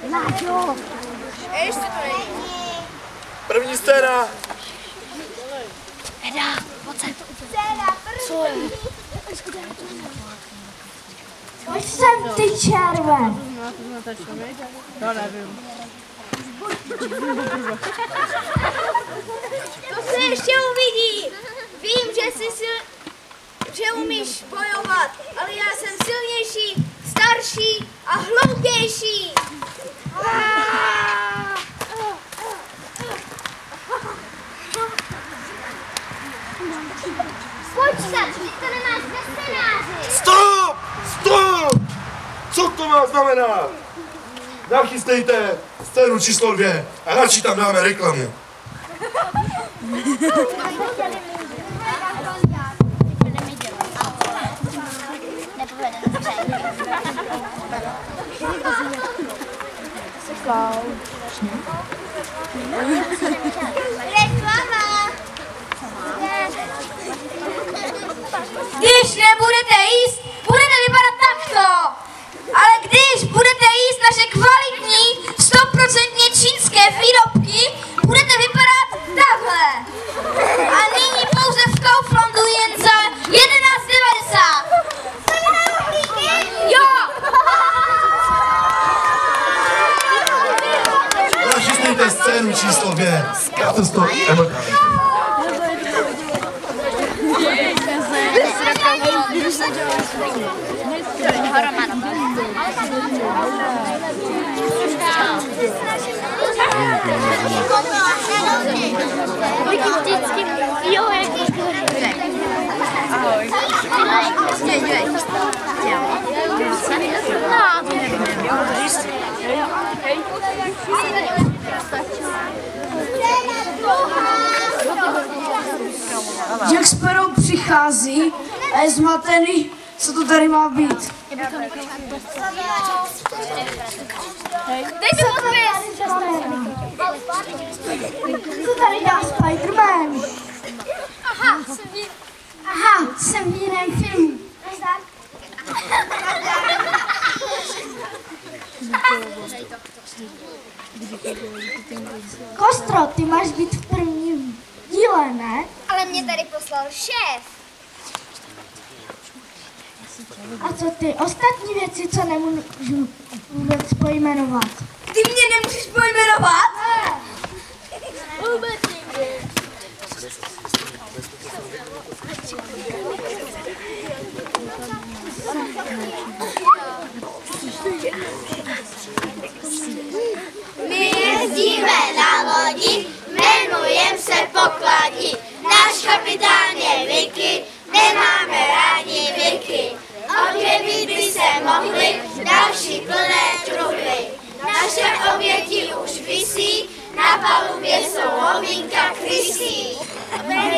Ještě to není. První scéna. Eda, pojď sem. Co je? Pojď sem, ty červe. No nevím. To se ještě uvidí. Vím, že umíš bojovat, ale já jsem silnější, starší a hloupější. Pojď sem, to nemáš ve scénáři. Stop! Stop! Co to má znamenat? Nachystejte scénu číslo 2 a radši tam dáme reklamu. Reklama! Když nebudete jíst, budete vypadat takto. Ale když budete jíst naše kvalitní, 100% čínské výrobky, budete vypadat takhle. A nyní pouze v Kauflandu jen za 11,90. Jo! Nachystejte scénu číslo 2. Zkáte emotivně. Jo, jak ahoj. Jack Sparrow přichází a je zmatený, co to tady má být. Dejte podpis! Co tady dělá Spider-Man? Aha, jsem v jiném filmu. Kostro, ty máš být v prvním díle, ne? Ale mě tady poslal šéf. A co ty ostatní věci, co nemůžu vůbec pojmenovat? Ty mě nemůžeš pojmenovat? Vůbec nikdy. My jezdíme na lodi, jmenujem se Pokladí. Náš kapitán je Vicky, nemáme rádi Vicky. Objevit by se mohly další plné truhly. Naše oběti už visí, na palubě jsou Hovinka Krysí.